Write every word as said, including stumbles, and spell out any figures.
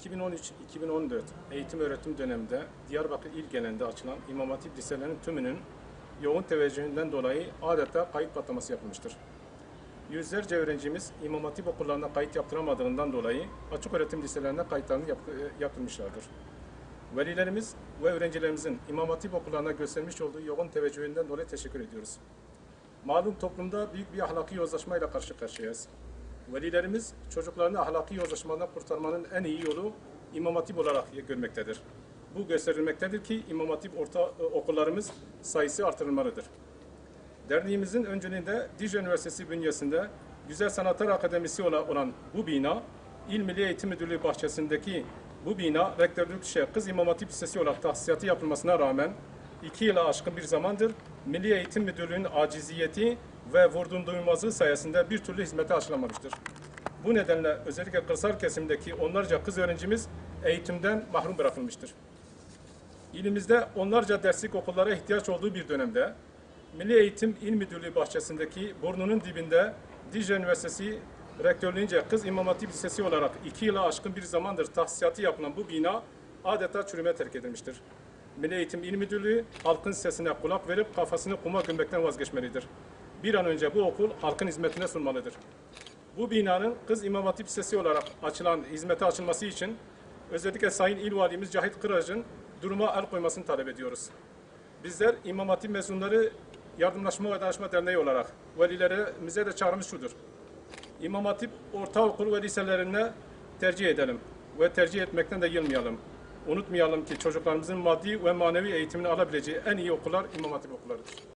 iki bin on üç iki bin on dört eğitim öğretim döneminde Diyarbakır il genelinde açılan İmam Hatip liselerinin tümünün yoğun teveccühünden dolayı adeta kayıt patlaması yapılmıştır. Yüzlerce öğrencimiz İmam Hatip okullarına kayıt yaptıramadığından dolayı açık öğretim liselerine kayıtlarını yap yaptırmışlardır. Velilerimiz ve öğrencilerimizin İmam Hatip okullarına göstermiş olduğu yoğun teveccühünden dolayı teşekkür ediyoruz. Malum toplumda büyük bir ahlaki yozlaşmayla karşı karşıyayız. Velilerimiz çocuklarını ahlaki yozlaşmadan kurtarmanın en iyi yolu İmam Hatip olarak görmektedir. Bu gösterilmektedir ki İmam Hatip orta okullarımız sayısı artırılmalıdır. Derneğimizin öncülüğünde Dicle Üniversitesi bünyesinde Güzel Sanatlar Akademisi olan bu bina, İl Milli Eğitim Müdürlüğü bahçesindeki bu bina Rektörlük Şey Kız İmam Hatip Lisesi olarak tahsisatı yapılmasına rağmen iki yıla aşkın bir zamandır Milli Eğitim Müdürlüğü'nün aciziyeti ve vurdumduymazlığı sayesinde bir türlü hizmete açılamamıştır. Bu nedenle özellikle kırsal kesimdeki onlarca kız öğrencimiz eğitimden mahrum bırakılmıştır. İlimizde onlarca derslik okullara ihtiyaç olduğu bir dönemde Milli Eğitim İl Müdürlüğü bahçesindeki burnunun dibinde Dicle Üniversitesi Rektörlüğünce Kız İmam Hatip Lisesi olarak iki yıla aşkın bir zamandır tahsisatı yapılan bu bina adeta çürüme terk edilmiştir. Milli Eğitim İl Müdürlüğü halkın sesine kulak verip kafasını kuma gömmekten vazgeçmelidir. Bir an önce bu okul halkın hizmetine sunmalıdır. Bu binanın Kız İmam Hatip Lisesi olarak açılan hizmete açılması için özellikle Sayın İl Valimiz Cahit Kıraç'ın duruma el koymasını talep ediyoruz. Bizler İmam Hatip mezunları Yardımlaşma ve Danışma Derneği olarak velilerimize de çağrımız şudur. İmam Hatip ortaokul ve liselerine tercih edelim ve tercih etmekten de yılmayalım. Unutmayalım ki çocuklarımızın maddi ve manevi eğitimini alabileceği en iyi okullar İmam Hatip okullarıdır.